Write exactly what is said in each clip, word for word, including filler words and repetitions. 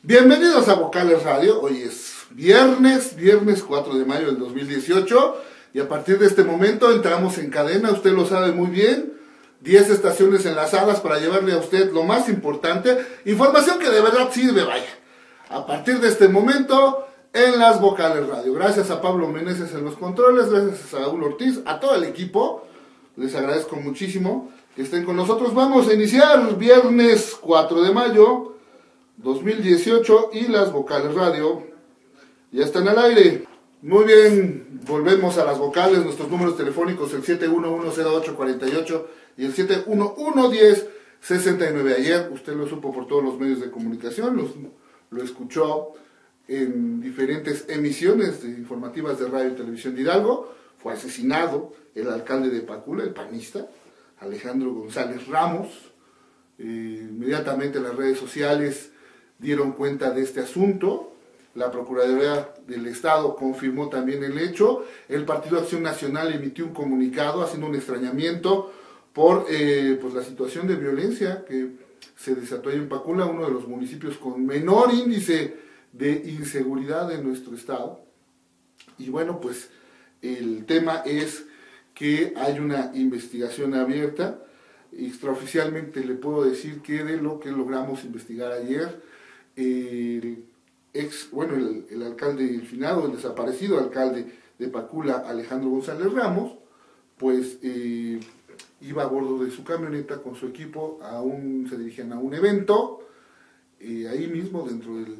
Bienvenidos a Vocales Radio. Hoy es viernes, viernes cuatro de mayo del dos mil dieciocho, y a partir de este momento entramos en cadena, usted lo sabe muy bien, diez estaciones enlazadas para llevarle a usted lo más importante, información que de verdad sirve, vaya. A partir de este momento, en las Vocales Radio. Gracias a Pablo Meneses en los controles, gracias a Saúl Ortiz, a todo el equipo, les agradezco muchísimo que estén con nosotros. Vamos a iniciar viernes cuatro de mayo dos mil dieciocho y las Vocales Radio ya están al aire. Muy bien, volvemos a las vocales, nuestros números telefónicos el siete uno uno cero ocho cuatro ocho y el siete uno uno uno cero sesenta y nueve. Ayer usted lo supo por todos los medios de comunicación, los, lo escuchó en diferentes emisiones de informativas de radio y televisión de Hidalgo. Fue asesinado el alcalde de Pacula, el panista, Alejandro González Ramos. Eh, inmediatamente las redes sociales dieron cuenta de este asunto. La Procuraduría del Estado confirmó también el hecho. El Partido Acción Nacional emitió un comunicado haciendo un extrañamiento por eh, pues la situación de violencia que se desató ahí en Pacula, uno de los municipios con menor índice de inseguridad de nuestro estado. Y bueno, pues el tema es que hay una investigación abierta. Extraoficialmente le puedo decir que de lo que logramos investigar ayer, el ex, bueno, el, el alcalde, el finado, el desaparecido alcalde de Pacula, Alejandro González Ramos, pues eh, iba a bordo de su camioneta con su equipo, a un, se dirigían a un evento, eh, ahí mismo dentro de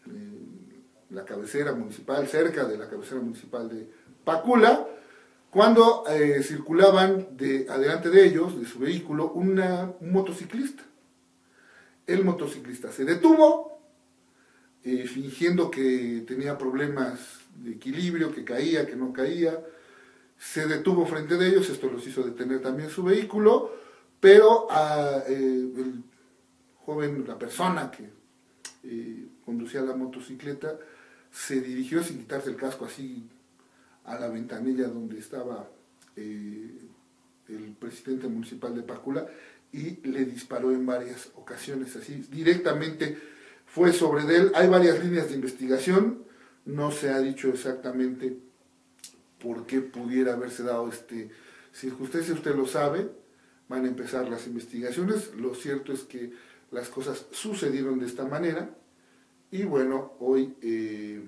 la cabecera municipal, cerca de la cabecera municipal de Pacula, cuando eh, circulaban de adelante de ellos, de su vehículo, una, un motociclista. El motociclista se detuvo, eh, fingiendo que tenía problemas de equilibrio, que caía, que no caía. Se detuvo frente de ellos, esto los hizo detener también su vehículo, pero a, eh, el joven, la persona que eh, conducía la motocicleta, se dirigió sin quitarse el casco así a la ventanilla donde estaba eh, el presidente municipal de Pacula y le disparó en varias ocasiones, así directamente fue sobre de él. Hay varias líneas de investigación, no se ha dicho exactamente por qué pudiera haberse dado este circunstancia, usted lo sabe, van a empezar las investigaciones. Lo cierto es que las cosas sucedieron de esta manera y bueno, hoy eh,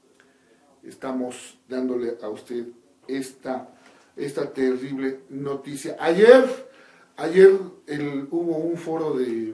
estamos dándole a usted esta, esta terrible noticia. Ayer, ayer el, hubo un foro de,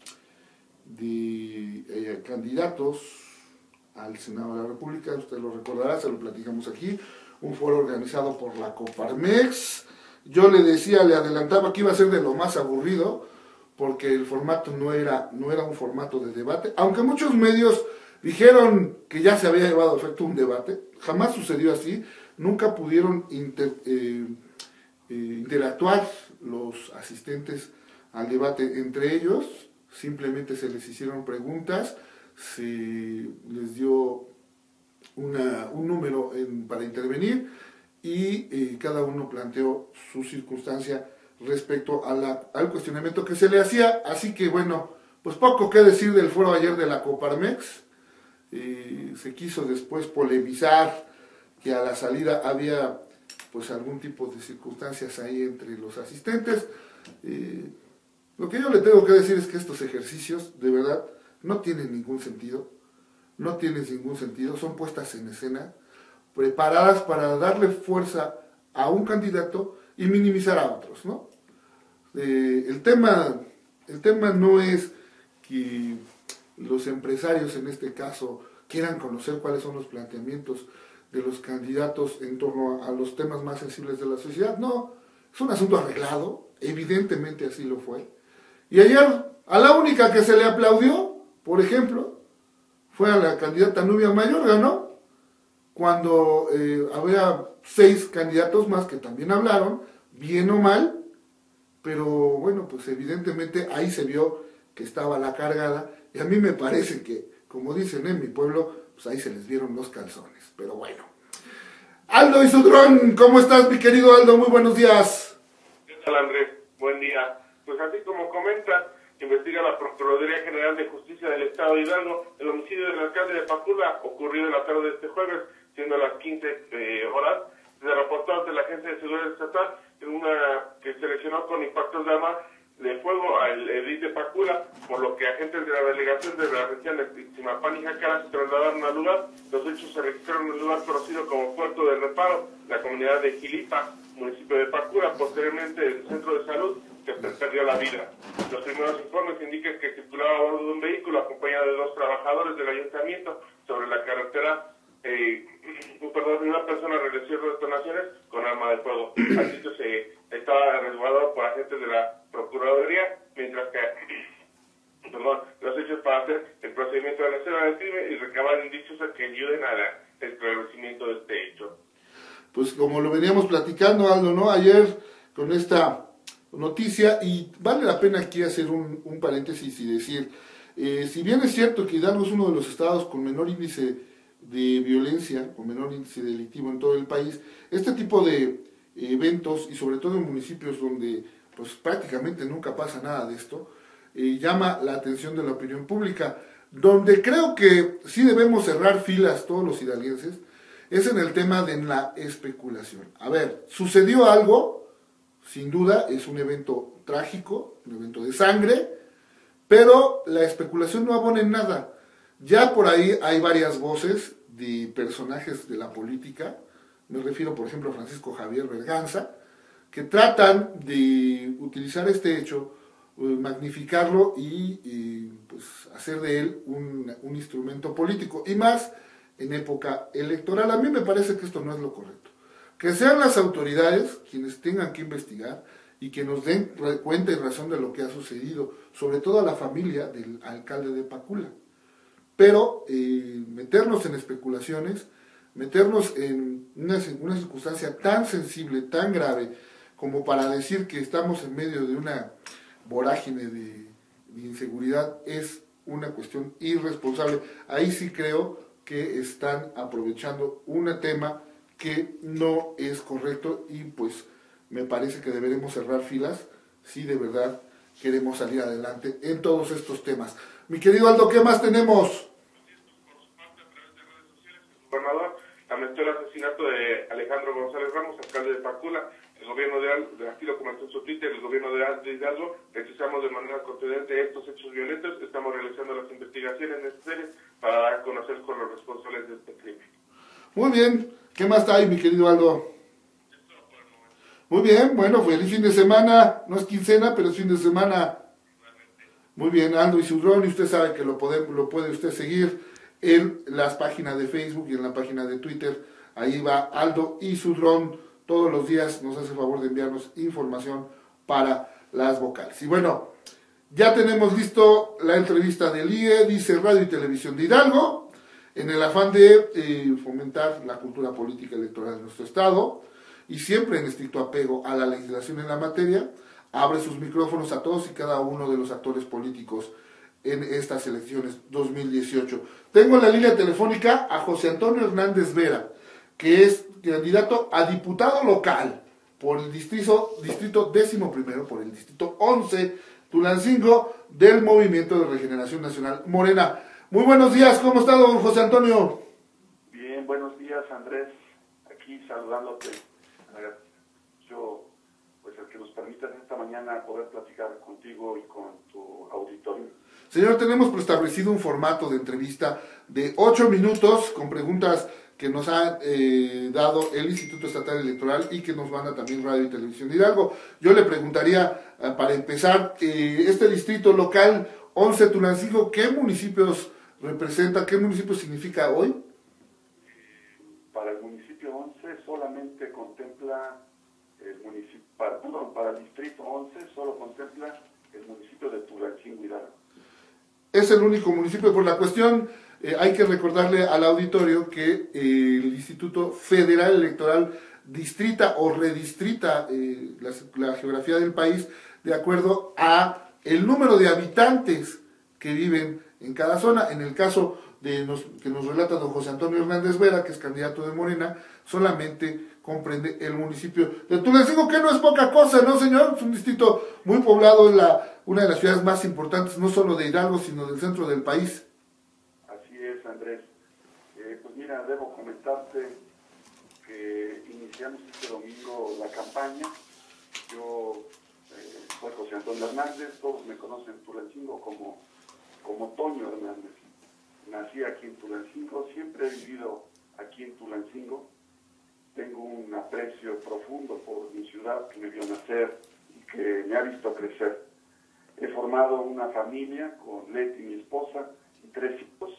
de eh, candidatos al Senado de la República, usted lo recordará, se lo platicamos aquí, un foro organizado por la Coparmex. Yo le decía, le adelantaba que iba a ser de lo más aburrido, porque el formato no era, no era un formato de debate, aunque muchos medios dijeron que ya se había llevado a efecto un debate. Jamás sucedió así, nunca pudieron inter, eh, eh, interactuar los asistentes al debate entre ellos, simplemente se les hicieron preguntas, se les dio una, un número en, para intervenir y eh, cada uno planteó su circunstancia respecto a la, al cuestionamiento que se le hacía. Así que bueno, pues poco que decir del foro ayer de la Coparmex. Eh, se quiso después polemizar que a la salida había pues algún tipo de circunstancias ahí entre los asistentes. Eh, lo que yo le tengo que decir es que estos ejercicios de verdad no tienen ningún sentido, no tienen ningún sentido, son puestas en escena, preparadas para darle fuerza a un candidato y minimizar a otros, ¿no? Eh, el tema, el tema no es que los empresarios en este caso quieran conocer cuáles son los planteamientos de los candidatos en torno a, a los temas más sensibles de la sociedad. No, es un asunto arreglado, evidentemente así lo fue. Y ayer, a la única que se le aplaudió, por ejemplo, fue a la candidata Nubia Mayorga, ¿no? Cuando eh, había seis candidatos más que también hablaron, bien o mal, pero bueno, pues evidentemente ahí se vio que estaba la cargada, y a mí me parece que, como dicen en mi pueblo, pues ahí se les dieron los calzones, pero bueno. Aldo Isudrón, ¿cómo estás, mi querido Aldo? Muy buenos días. ¿Qué tal, Andrés? Buen día. Pues así como comentas, Investiga la Procuraduría General de Justicia del Estado de Hidalgo el homicidio del alcalde de Pacula, ocurrido en la tarde de este jueves, siendo las quince eh, horas. Se reportó ante la Agencia de Seguridad Estatal en una que seleccionó con impactos de arma de fuego al edil de Pacula, por lo que agentes de la delegación de la región de Tzimapán y Jacara se trasladaron al lugar. Los hechos se registraron en un lugar conocido como Puerto del Reparo, la comunidad de Gilipa, municipio de Pacula. Posteriormente, el centro de salud que perdió la vida. Los primeros informes indican que circulaba a bordo de un vehículo acompañado de dos trabajadores del ayuntamiento sobre la carretera. Eh, perdón, una persona realizó detonaciones con arma de fuego. Al sitio se estaba resguardado por agentes de la Procuraduría, mientras que perdón, los hechos para hacer el procedimiento de la escena del crimen y recabar indicios que ayuden al esclarecimiento de este hecho. Pues como lo veníamos platicando, Aldo, ¿no? Ayer con esta noticia, y vale la pena aquí hacer un, un paréntesis y decir, eh, si bien es cierto que Hidalgo es uno de los estados con menor índice de violencia, con menor índice delictivo en todo el país, este tipo de eventos, y sobre todo en municipios donde pues prácticamente nunca pasa nada de esto, eh, llama la atención de la opinión pública. Donde creo que sí debemos cerrar filas todos los hidalguenses es en el tema de la especulación. A ver, sucedió algo, sin duda es un evento trágico, un evento de sangre, pero la especulación no abona en nada. Ya por ahí hay varias voces de personajes de la política, me refiero por ejemplo a Francisco Javier Berganza, que tratan de utilizar este hecho, magnificarlo y, y pues, hacer de él un, un instrumento político, y más en época electoral. A mí me parece que esto no es lo correcto. Que sean las autoridades quienes tengan que investigar y que nos den cuenta y razón de lo que ha sucedido, sobre todo a la familia del alcalde de Pacula. Pero eh, meternos en especulaciones, meternos en una, una circunstancia tan sensible, tan grave, como para decir que estamos en medio de una vorágine de, de inseguridad, es una cuestión irresponsable. Ahí sí creo que están aprovechando un tema que no es correcto, y pues me parece que deberemos cerrar filas si de verdad queremos salir adelante en todos estos temas. Mi querido Aldo, ¿qué más tenemos? El gobernador lamentó el asesinato de Alejandro González Ramos, alcalde de Pacula. El gobierno de, aquí lo comentó en su Twitter, el gobierno de Hidalgo, rechazamos de manera contundente estos hechos violentos. Estamos realizando las investigaciones necesarias para dar a conocer con los responsables de este crimen. Muy bien, ¿qué más hay, mi querido Aldo? Muy bien, bueno, feliz fin de semana, no es quincena, pero es fin de semana. Muy bien, Aldo Isudrón, y usted sabe que lo, podemos, lo puede usted seguir en las páginas de Facebook y en la página de Twitter. Ahí va Aldo Isudrón, todos los días nos hace favor de enviarnos información para las vocales. Y bueno, ya tenemos listo la entrevista del I E, dice Radio y Televisión de Hidalgo, en el afán de eh, fomentar la cultura política electoral de nuestro estado, y siempre en estricto apego a la legislación en la materia, abre sus micrófonos a todos y cada uno de los actores políticos en estas elecciones dos mil dieciocho. Tengo en la línea telefónica a José Antonio Hernández Vera, que es candidato a diputado local por el distrito, distrito décimo primero, por el distrito once, Tulancingo, del Movimiento de Regeneración Nacional Morena. Muy buenos días, ¿cómo está, don José Antonio? Bien, buenos días, Andrés, aquí saludándote. Yo, pues el que nos permita esta mañana poder platicar contigo y con tu auditorio. Señor, tenemos preestablecido un formato de entrevista de ocho minutos con preguntas que nos ha eh, dado el Instituto Estatal Electoral y que nos manda también Radio y Televisión de Hidalgo. Yo le preguntaría, eh, para empezar, eh, este distrito local once Tulancingo, ¿qué municipios representa, qué municipio significa hoy? Para el municipio once solamente contempla el municipio, para, perdón, para el distrito once solo contempla el municipio de Tulancingo, Hidalgo. Es el único municipio. Por la cuestión, eh, hay que recordarle al auditorio que eh, el Instituto Federal Electoral distrita o redistrita eh, la, la geografía del país de acuerdo a el número de habitantes que viven en cada zona. En el caso de nos, que nos relata don José Antonio Hernández Vera, que es candidato de Morena, solamente comprende el municipio de Tulancingo, que no es poca cosa, ¿no, señor? Es un distrito muy poblado, en la, una de las ciudades más importantes, no solo de Hidalgo, sino del centro del país. Así es, Andrés. Eh, pues mira, debo comentarte que iniciamos este domingo la campaña. Yo eh, soy José Antonio Hernández, todos me conocen en Tulancingo como, como Toño Hernández. Nací aquí en Tulancingo, siempre he vivido aquí en Tulancingo. Tengo un aprecio profundo por mi ciudad que me vio nacer y que me ha visto crecer. He formado una familia con Leti, mi esposa, y tres hijos.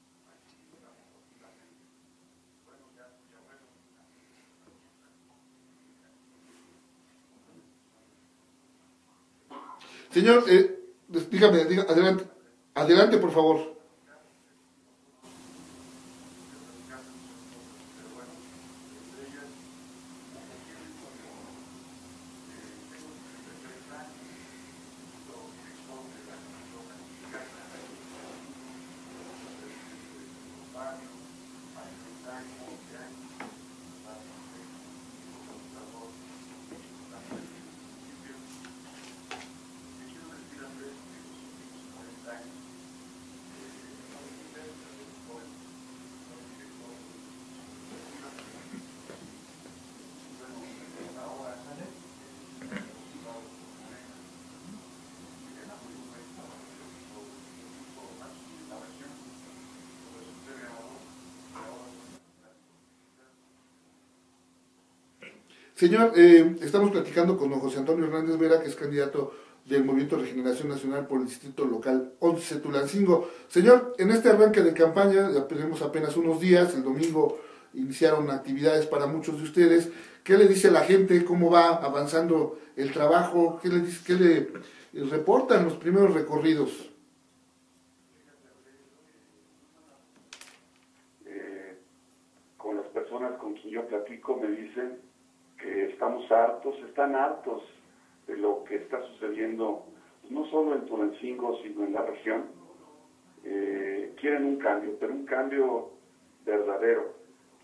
Señor, eh, dígame, dígame, adelante, adelante por favor. Señor, eh, estamos platicando con don José Antonio Hernández Vera, que es candidato del Movimiento de Regeneración Nacional por el Distrito Local once Tulancingo. Señor, en este arranque de campaña, ya tenemos apenas unos días, el domingo iniciaron actividades para muchos de ustedes. ¿Qué le dice a la gente? ¿Cómo va avanzando el trabajo? ¿Qué le, dice, qué le reportan los primeros recorridos? Eh, con las personas con quien yo platico me dicen que estamos hartos, están hartos de lo que está sucediendo, no solo en Tulancingo, sino en la región. Eh, quieren un cambio, pero un cambio verdadero.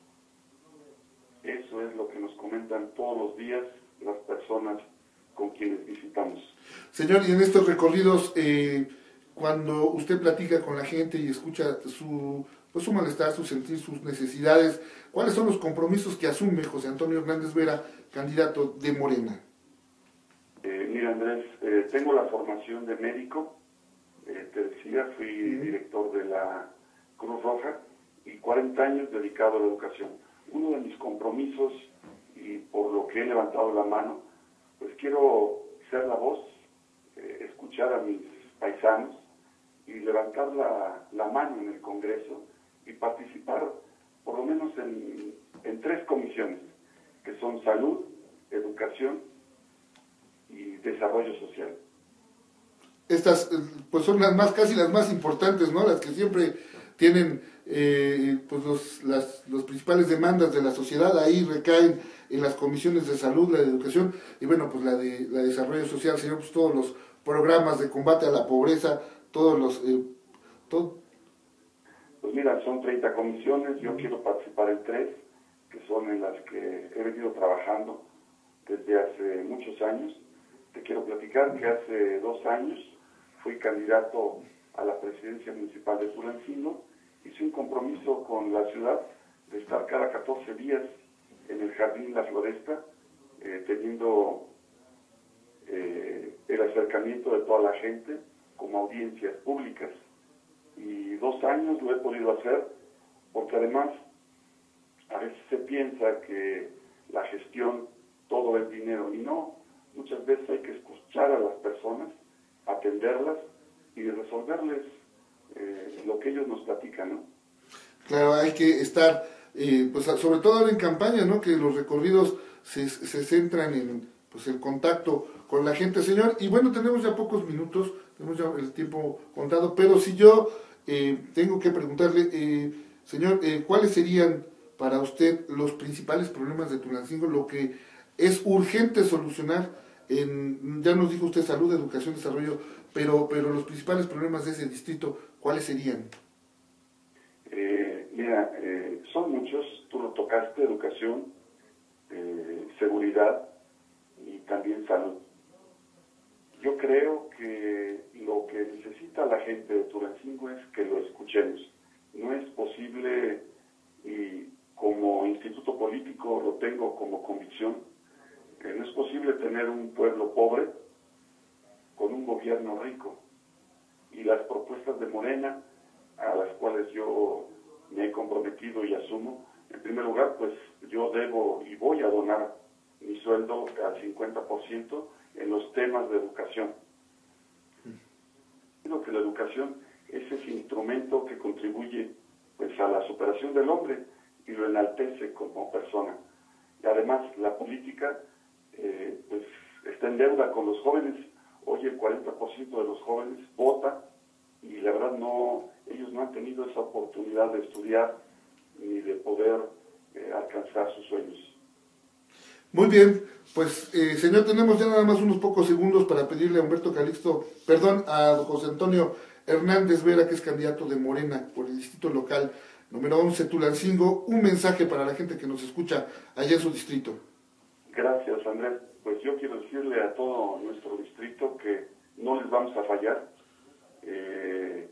Eso es lo que nos comentan todos los días las personas con quienes visitamos. Señor, y en estos recorridos, eh, cuando usted platica con la gente y escucha su, pues, su malestar, su sentir, sus necesidades, ¿cuáles son los compromisos que asume José Antonio Hernández Vera, candidato de Morena? Eh, mira, Andrés, eh, tengo la formación de médico, eh, te decía, fui uh-huh. director de la Cruz Roja y cuarenta años dedicado a la educación. Uno de mis compromisos, y por lo que he levantado la mano, pues quiero ser la voz, eh, escuchar a mis paisanos y levantar la, la mano en el Congreso y participar por lo menos en, en tres comisiones, que son salud, educación y desarrollo social. Estas pues son las más, casi las más importantes, ¿no? Las que siempre tienen eh, pues los, las los principales demandas de la sociedad, ahí recaen en las comisiones de salud, la de educación y bueno, pues la de la de desarrollo social, señor, pues todos los programas de combate a la pobreza, todos los... Eh, todo... Pues mira, son treinta comisiones, yo quiero participar en tres, que son en las que he venido trabajando desde hace muchos años. Te quiero platicar que hace dos años fui candidato a la presidencia municipal de Tulancingo. Hice un compromiso con la ciudad de estar cada catorce días en el Jardín La Floresta, eh, teniendo eh, el acercamiento de toda la gente como audiencias públicas. Y dos años lo he podido hacer, porque además a veces se piensa que la gestión todo es dinero, y no, muchas veces hay que escuchar a las personas, atenderlas y resolverles eh, lo que ellos nos platican, ¿no? Claro, hay que estar, eh, pues sobre todo ahora en campaña, ¿no? Que los recorridos se, se centran en pues el contacto con la gente, señor. Y bueno, tenemos ya pocos minutos, tenemos ya el tiempo contado, pero si yo eh, tengo que preguntarle, eh, señor, eh, ¿cuáles serían para usted los principales problemas de Tulancingo, lo que es urgente solucionar? En, ya nos dijo usted salud, educación, desarrollo, pero, pero los principales problemas de ese distrito, ¿cuáles serían? Eh, mira, eh, son muchos, tú lo tocaste, educación, eh, seguridad y también salud. Yo creo que lo que necesita la gente de Tulancingo es que lo escuchemos. No es posible, y como instituto político lo tengo como convicción, que no es posible tener un pueblo pobre con un gobierno rico. Y las propuestas de Morena, a las cuales yo me he comprometido y asumo, en primer lugar, pues yo debo y voy a donar mi sueldo al cincuenta por ciento en los temas de educación. Creo que la educación es ese instrumento que contribuye pues a la superación del hombre y lo enaltece como persona. Y además la política eh, pues está en deuda con los jóvenes. Hoy el cuarenta por ciento de los jóvenes vota y la verdad no, ellos no han tenido esa oportunidad de estudiar ni de poder eh, alcanzar sus sueños. Muy bien, pues eh, señor, tenemos ya nada más unos pocos segundos para pedirle a Humberto Calixto, perdón, a José Antonio Hernández Vera, que es candidato de Morena por el distrito local número once Tulancingo, un mensaje para la gente que nos escucha allá en su distrito. Gracias, Andrés. Pues yo quiero decirle a todo nuestro distrito que no les vamos a fallar. Eh,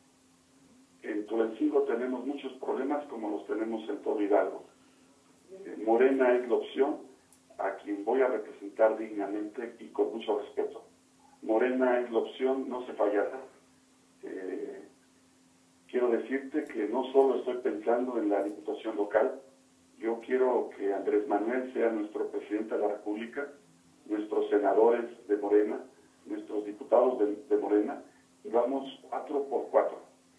en Tulancingo tenemos muchos problemas como los tenemos en todo Hidalgo. Eh, Morena es la opción a quien voy a representar dignamente y con mucho respeto. Morena es la opción, no se fallará. Eh, quiero decirte que no solo estoy pensando en la diputación local, yo quiero que Andrés Manuel sea nuestro presidente de la República, nuestros senadores de Morena, nuestros diputados de, de Morena, y vamos cuatro por cuatro.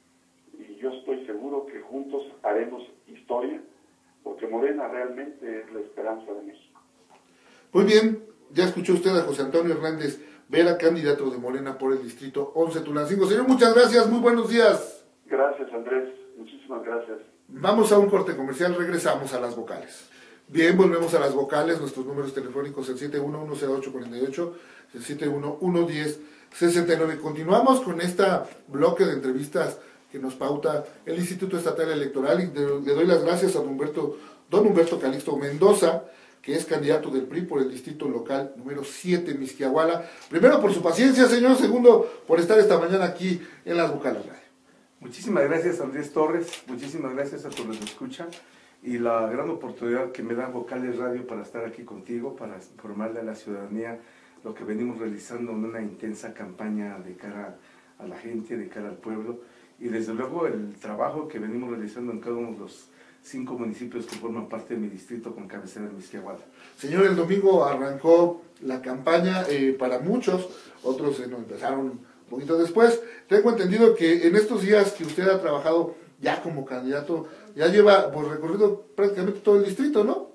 Y yo estoy seguro que juntos haremos historia, porque Morena realmente es la esperanza de México. Muy bien, ya escuchó usted a José Antonio Hernández Vera, candidato de Morena por el distrito once Tulancingo. Señor, muchas gracias, muy buenos días. Gracias, Andrés, muchísimas gracias. Vamos a un corte comercial, regresamos a las vocales. Bien, volvemos a las vocales, nuestros números telefónicos el siete uno uno cero ocho cuatro ocho, el siete uno uno uno cero sesenta y nueve. Continuamos con este bloque de entrevistas que nos pauta el Instituto Estatal Electoral y de, le doy las gracias a don Humberto, don Humberto Calixto Mendoza, que es candidato del P R I por el distrito local número siete, Mixquiahuala. Primero por su paciencia, señor. Segundo, por estar esta mañana aquí en las vocales radio. Muchísimas gracias, Andrés Torres. Muchísimas gracias a todos los que escuchan y la gran oportunidad que me da Vocales Radio para estar aquí contigo, para informarle a la ciudadanía lo que venimos realizando en una intensa campaña de cara a la gente, de cara al pueblo, y desde luego el trabajo que venimos realizando en cada uno de los cinco municipios que forman parte de mi distrito con cabecera de Mixquiahuala. Señor, el domingo arrancó la campaña eh, para muchos, otros eh, no empezaron un poquito después. Tengo entendido que en estos días que usted ha trabajado ya como candidato, ya lleva pues, recorrido prácticamente todo el distrito, ¿no?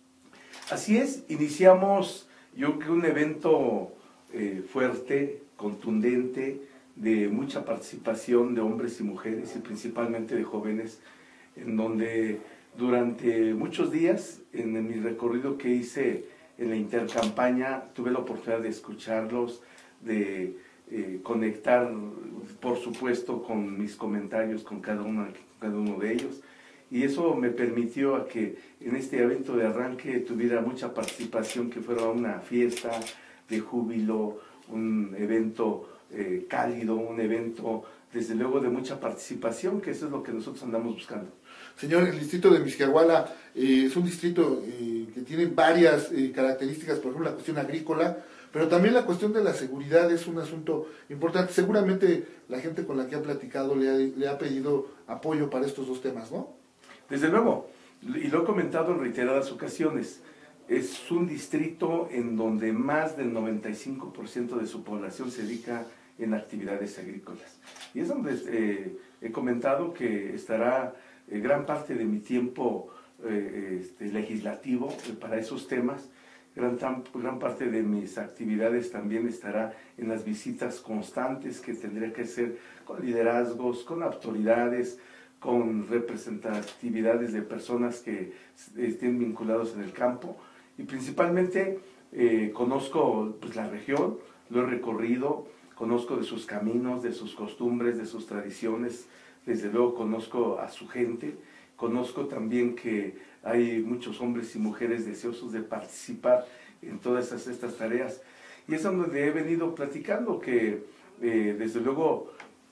Así es, iniciamos yo creo un evento eh, fuerte, contundente, de mucha participación de hombres y mujeres y principalmente de jóvenes, en donde durante muchos días, en mi recorrido que hice en la intercampaña, tuve la oportunidad de escucharlos, de eh, conectar, por supuesto, con mis comentarios con cada uno, cada uno de ellos, y eso me permitió a que en este evento de arranque tuviera mucha participación, que fuera una fiesta de júbilo, un evento eh, cálido, un evento desde luego de mucha participación, que eso es lo que nosotros andamos buscando. Señor, el distrito de Mixquiahuala eh, es un distrito eh, que tiene varias eh, características, por ejemplo la cuestión agrícola, pero también la cuestión de la seguridad es un asunto importante. Seguramente la gente con la que ha platicado le ha, le ha pedido apoyo para estos dos temas, ¿no? Desde luego, y lo he comentado en reiteradas ocasiones, es un distrito en donde más del noventa y cinco por ciento de su población se dedica en actividades agrícolas. Y es donde eh, he comentado que estará eh, gran parte de mi tiempo eh, este, legislativo eh, para esos temas. Gran, tam, gran parte de mis actividades también estará en las visitas constantes que tendría que hacer con liderazgos, con autoridades, con representatividades de personas que estén vinculados en el campo. Y principalmente eh, conozco pues, la región, lo he recorrido, conozco de sus caminos, de sus costumbres, de sus tradiciones, desde luego conozco a su gente conozco también que hay muchos hombres y mujeres deseosos de participar en todas estas, estas tareas. Y es donde he venido platicando que, eh, desde luego,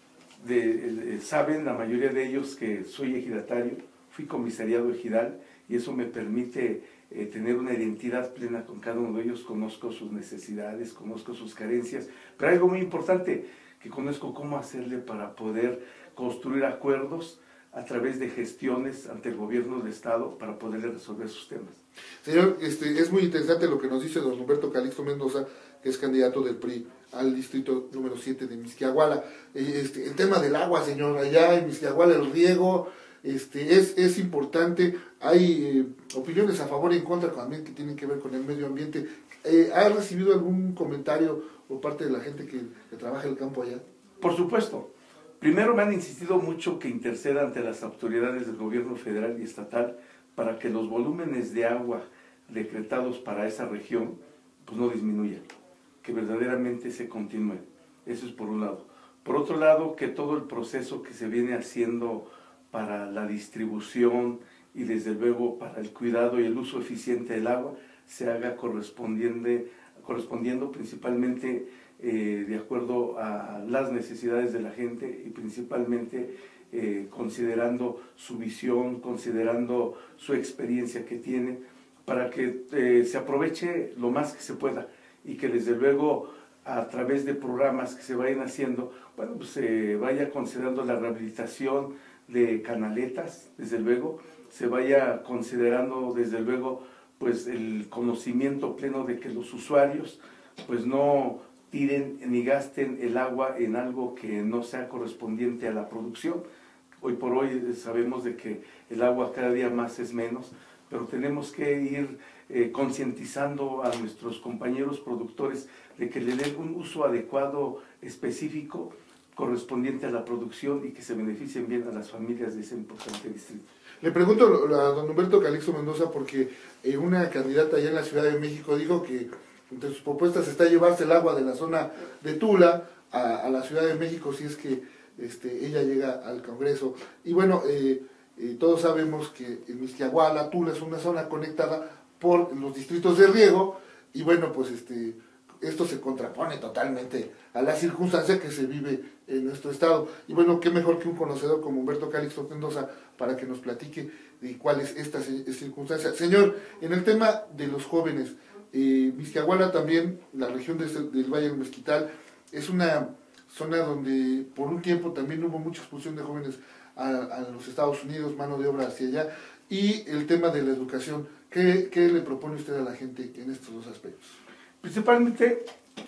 de, eh, saben la mayoría de ellos que soy ejidatario, fui comisariado ejidal, y eso me permite eh, tener una identidad plena con cada uno de ellos. Conozco sus necesidades, conozco sus carencias, pero algo muy importante, que conozco cómo hacerle para poder construir acuerdos a través de gestiones ante el gobierno del Estado para poderle resolver sus temas. Señor, este, es muy interesante lo que nos dice don Humberto Calixto Mendoza, que es candidato del P R I al distrito número siete de Mixquiahuala. Este, el tema del agua, señor, allá en Mixquiahuala, el riego, este, es, es importante. Hay eh, opiniones a favor y en contra también que tienen que ver con el medio ambiente. Eh, ¿Ha recibido algún comentario por parte de la gente que, que trabaja el campo allá? Por supuesto. Primero, me han insistido mucho que interceda ante las autoridades del gobierno federal y estatal para que los volúmenes de agua decretados para esa región pues no disminuyan, que verdaderamente se continúe. Eso es por un lado. Por otro lado, que todo el proceso que se viene haciendo para la distribución y desde luego para el cuidado y el uso eficiente del agua se haga correspondiente, correspondiendo principalmente eh, de acuerdo a las necesidades de la gente y principalmente eh, considerando su visión, considerando su experiencia que tiene, para que eh, se aproveche lo más que se pueda y que desde luego a través de programas que se vayan haciendo, bueno, pues se vaya considerando la rehabilitación de canaletas, desde luego, se vaya considerando desde luego pues el conocimiento pleno de que los usuarios pues no tiren ni gasten el agua en algo que no sea correspondiente a la producción. Hoy por hoy sabemos de que el agua cada día más es menos, pero tenemos que ir eh, concientizando a nuestros compañeros productores de que le den un uso adecuado, específico, correspondiente a la producción y que se beneficien bien a las familias de ese importante distrito. Le pregunto a don Humberto Calixto Mendoza porque eh, una candidata allá en la Ciudad de México dijo que entre sus propuestas está llevarse el agua de la zona de Tula a, a la Ciudad de México si es que este, ella llega al Congreso. Y bueno, eh, eh, todos sabemos que en Mixquiahuala, Tula es una zona conectada por los distritos de riego y bueno, pues este... esto se contrapone totalmente a la circunstancia que se vive en nuestro estado. Y bueno, qué mejor que un conocedor como Humberto Calixto Mendoza para que nos platique de cuál es esta circunstancia. Señor, en el tema de los jóvenes, eh, Mixquiahuala también, la región de, del Valle del Mezquital, es una zona donde por un tiempo también hubo mucha expulsión de jóvenes a, a los Estados Unidos, mano de obra hacia allá, y el tema de la educación. ¿Qué, qué le propone usted a la gente en estos dos aspectos? Principalmente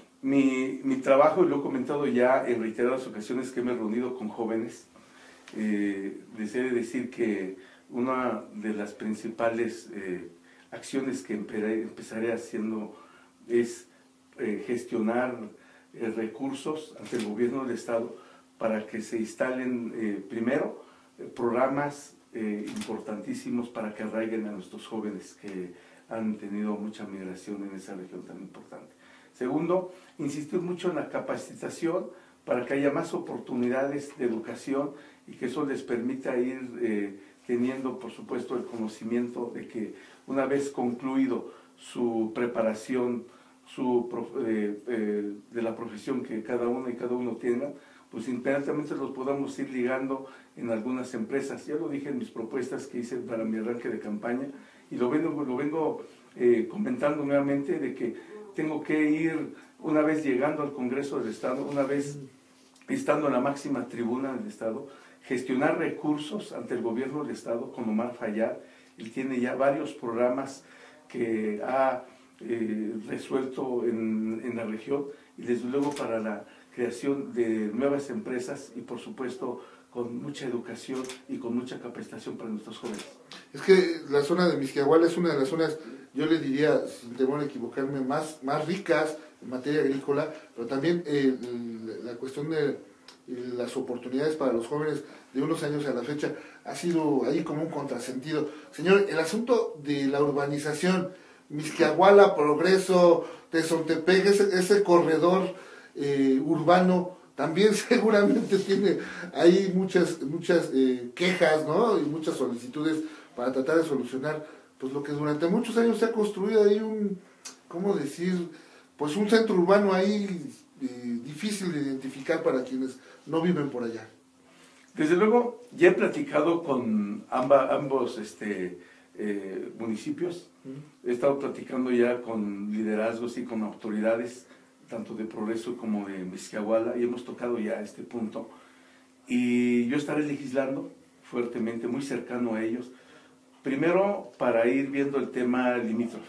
mi, mi trabajo, y lo he comentado ya en reiteradas ocasiones que me he reunido con jóvenes, eh, les he de decir que una de las principales eh, acciones que empezaré, empezaré haciendo es eh, gestionar eh, recursos ante el gobierno del Estado para que se instalen eh, primero eh, programas eh, importantísimos para que arraiguen a nuestros jóvenes que han tenido mucha migración en esa región tan importante. Segundo, insistir mucho en la capacitación para que haya más oportunidades de educación y que eso les permita ir eh, teniendo, por supuesto, el conocimiento de que una vez concluido su preparación su, eh, eh, de la profesión que cada uno y cada uno tenga, pues inmediatamente los podamos ir ligando en algunas empresas. Ya lo dije en mis propuestas que hice para mi arranque de campaña, y lo vengo, lo vengo eh, comentando nuevamente, de que tengo que ir, una vez llegando al Congreso del Estado, una vez estando en la máxima tribuna del Estado, gestionar recursos ante el gobierno del Estado con Omar Fayad. Él tiene ya varios programas que ha eh, resuelto en, en la región, y desde luego para la creación de nuevas empresas y por supuesto con mucha educación y con mucha capacitación para nuestros jóvenes. Es que la zona de Mixquiahuala es una de las zonas, yo le diría, sin temor a equivocarme, más, más ricas en materia agrícola, pero también eh, la cuestión de las oportunidades para los jóvenes de unos años a la fecha ha sido ahí como un contrasentido. Señor, el asunto de la urbanización, Mixquiahuala, Progreso, Tezontepec, ese, ese corredor eh, urbano, también seguramente tiene ahí muchas, muchas eh, quejas, ¿no? Y muchas solicitudes para tratar de solucionar, pues lo que durante muchos años se ha construido ahí un, ¿cómo decir? Pues un centro urbano ahí eh, difícil de identificar para quienes no viven por allá. Desde luego, ya he platicado con amba, ambos este, eh, municipios, he estado platicando ya con liderazgos y con autoridades, tanto de Progreso como de Mezquiahuala, y hemos tocado ya este punto. Y yo estaré legislando fuertemente, muy cercano a ellos, primero para ir viendo el tema limítrofe,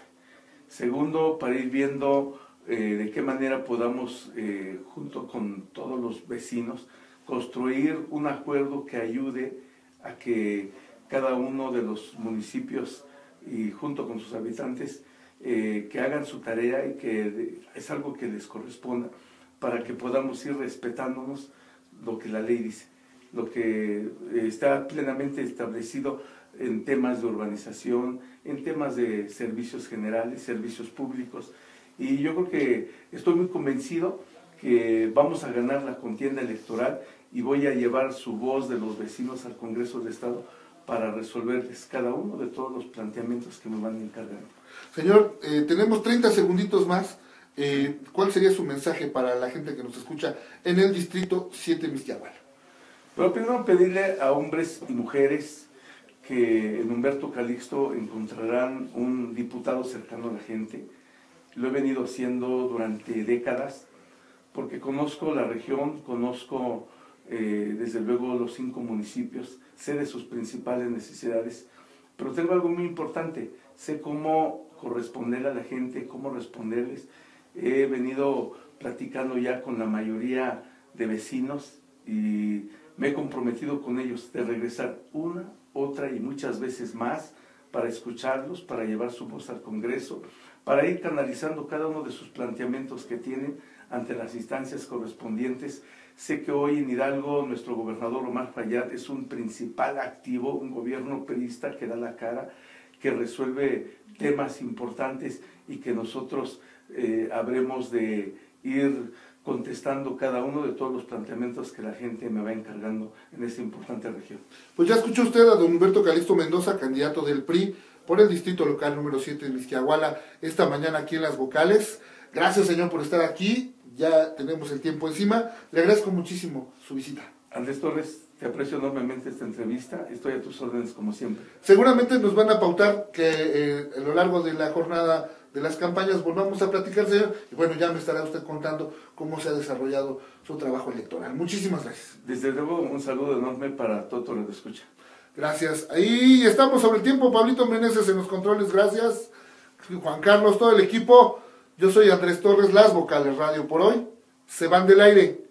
segundo para ir viendo eh, de qué manera podamos, eh, junto con todos los vecinos, construir un acuerdo que ayude a que cada uno de los municipios y junto con sus habitantes eh, que hagan su tarea y que es algo que les corresponda para que podamos ir respetándonos lo que la ley dice, lo que está plenamente establecido en temas de urbanización, en temas de servicios generales, servicios públicos, y yo creo que estoy muy convencido que vamos a ganar la contienda electoral y voy a llevar su voz de los vecinos al Congreso del Estado para resolverles cada uno de todos los planteamientos que me van encargando. Señor, eh, tenemos treinta segunditos más. Eh, ¿Cuál sería su mensaje para la gente que nos escucha en el Distrito siete Mezquiahuala? Pero primero pedirle a hombres y mujeres que en Humberto Calixto encontrarán un diputado cercano a la gente. Lo he venido haciendo durante décadas, porque conozco la región, conozco eh, desde luego los cinco municipios, sé de sus principales necesidades, pero tengo algo muy importante, sé cómo corresponder a la gente, cómo responderles. He venido platicando ya con la mayoría de vecinos y me he comprometido con ellos de regresar una, otra y muchas veces más para escucharlos, para llevar su voz al Congreso, para ir canalizando cada uno de sus planteamientos que tienen ante las instancias correspondientes. Sé que hoy en Hidalgo nuestro gobernador Omar Fayad es un principal activo, un gobierno priista que da la cara, que resuelve temas importantes y que nosotros eh, habremos de ir contestando cada uno de todos los planteamientos que la gente me va encargando en esta importante región. Pues ya escuchó usted a don Humberto Calixto Mendoza, candidato del P R I por el distrito local número siete de Mezquiahuala, esta mañana aquí en Las Vocales. Gracias, señor, por estar aquí. Ya tenemos el tiempo encima. Le agradezco muchísimo su visita. Andrés Torres, te aprecio enormemente esta entrevista. Estoy a tus órdenes como siempre. Seguramente nos van a pautar que eh, a lo largo de la jornada de las campañas volvamos a platicar, señor. Y bueno, ya me estará usted contando cómo se ha desarrollado su trabajo electoral. Muchísimas gracias. Desde luego, un saludo enorme para todo el que escucha. Gracias. Ahí estamos sobre el tiempo. Pablito Meneses en los controles. Gracias. Juan Carlos, todo el equipo. Yo soy Andrés Torres, Las Vocales Radio por hoy se van del aire.